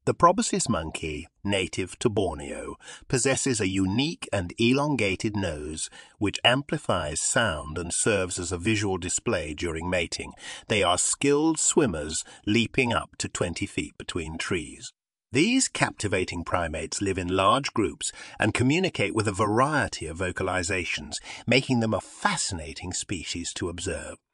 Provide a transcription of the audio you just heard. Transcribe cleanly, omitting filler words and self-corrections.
The proboscis monkey, native to Borneo, possesses a unique and elongated nose which amplifies sound and serves as a visual display during mating. They are skilled swimmers, leaping up to 20 feet between trees. These captivating primates live in large groups and communicate with a variety of vocalizations, making them a fascinating species to observe.